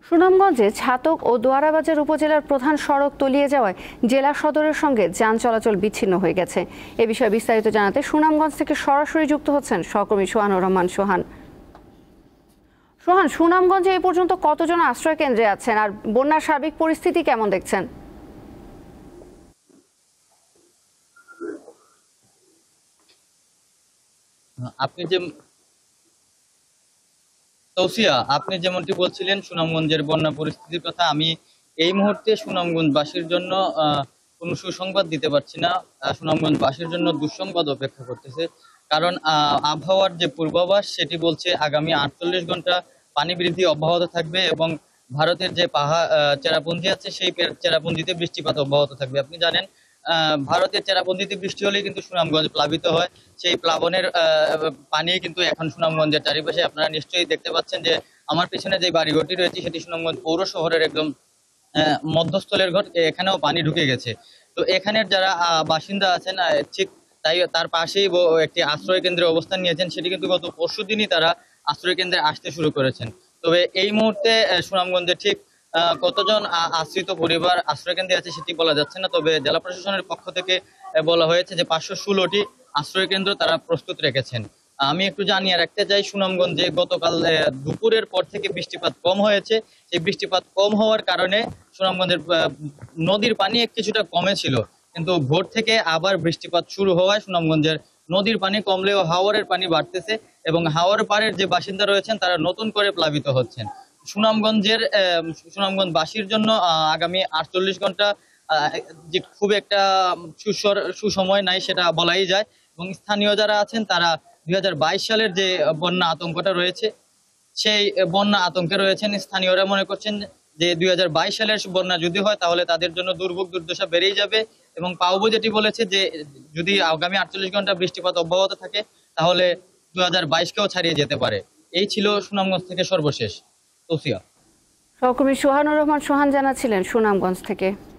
সুনামগঞ্জে ছাতক ও দোয়ারাবাজার উপজেলার প্রধান সড়ক তলিয়ে যাওয়ায় জেলা সদরের সঙ্গে যান চলাচল বিচ্ছিন্ন হয়ে গেছে। এ বিষয়ে বিস্তারিত জানাতে সুনামগঞ্জ থেকে সরাসরি যুক্ত হচ্ছেন সহকর্মী সোহানুর রহমান সোহান। সুনামগঞ্জে এই পর্যন্ত কতজন আশ্রয় কেন্দ্রে আছেন আর বন্যার সার্বিক পরিস্থিতি কেমন দেখছেন? আপনি যেমনটি বলছিলেন সুনামগঞ্জের বন্যা পরিস্থিতির কথা, আমি এই মুহূর্তে সুনামগঞ্জবাসীর জন্য কোনো সুসংবাদ দিতে পারছি না। সুনামগঞ্জবাসীর জন্য দুঃসংবাদ অপেক্ষা করতেছে, কারণ আবহাওয়ার যে পূর্বাভাস সেটি বলছে আগামী 48 ঘন্টা পানি বৃদ্ধি অব্যাহত থাকবে এবং ভারতের যে চেরাপুঞ্জি আছে সেই চেরাপুঞ্জিতে বৃষ্টিপাত অব্যাহত থাকবে। আপনি জানেন ভারতের চেরাপুঞ্জিতে বৃষ্টি হলে কিন্তু সুনামগঞ্জ প্লাবিত হয়। সেই প্লাবনের পানি কিন্তু এখন সুনামগঞ্জের চারিপাশে আপনারা নিশ্চয়ই দেখতে পাচ্ছেন যে আমার পিছনে যে বাড়িঘরটি রয়েছে সেটি সুনামগঞ্জ পৌর শহরের একদম মধ্যস্থলের ঘর, এখানেও পানি ঢুকে গেছে। তো এখানের যারা বাসিন্দা আছেন ঠিক তার পাশেই একটি আশ্রয় কেন্দ্রে অবস্থান নিয়েছেন, সেটি কিন্তু গত পরশুদিনই তারা আশ্রয় কেন্দ্রে আসতে শুরু করেছেন। তবে এই মুহূর্তে সুনামগঞ্জে ঠিক কতজন আশ্রিত পরিবার আশ্রয়কেন্দ্রে আছে সেটি বলা যাচ্ছে না। তবে জেলা প্রশাসনের পক্ষ থেকে বলা হয়েছে যে 516টি আশ্রয় কেন্দ্র তারা প্রস্তুত রেখেছেন। আমি একটু জানিয়ে রাখতে চাই, সুনামগঞ্জে গতকাল দুপুরের পর থেকে বৃষ্টিপাত কম হয়েছে। সেই বৃষ্টিপাত কম হওয়ার কারণে সুনামগঞ্জের নদীর পানি কিছুটা কমেছিল, কিন্তু ভোর থেকে আবার বৃষ্টিপাত শুরু হওয়ায় সুনামগঞ্জের নদীর পানি কমলেও হাওরের পানি বাড়তেছে এবং হাওর পাড়ের যে বাসিন্দা রয়েছেন তারা নতুন করে প্লাবিত হচ্ছেন। সুনামগঞ্জবাসীর জন্য আগামী 48 ঘন্টা যে খুব একটা সুসময় নাই সেটা বলাই যায়। এবং স্থানীয় যারা আছেন তারা 2022 সালের যে বন্যা আতঙ্কটা রয়েছে সেই বন্যা আতঙ্কে রয়েছেন। স্থানীয়রা মনে করছেন যে 2022 সালের বন্যা যদি হয় তাহলে তাদের জন্য দুর্ভোগ দুর্দশা বেড়েই যাবে। এবং পাউবো যেটি বলেছে যে যদি আগামী 48 ঘন্টা বৃষ্টিপাত অব্যাহত থাকে তাহলে 2022-কেও ছাড়িয়ে যেতে পারে। এই ছিল সুনামগঞ্জ থেকে সর্বশেষ। সহকর্মী সোহানুর রহমান সোহান জানাচ্ছিলেন সুনামগঞ্জ থেকে।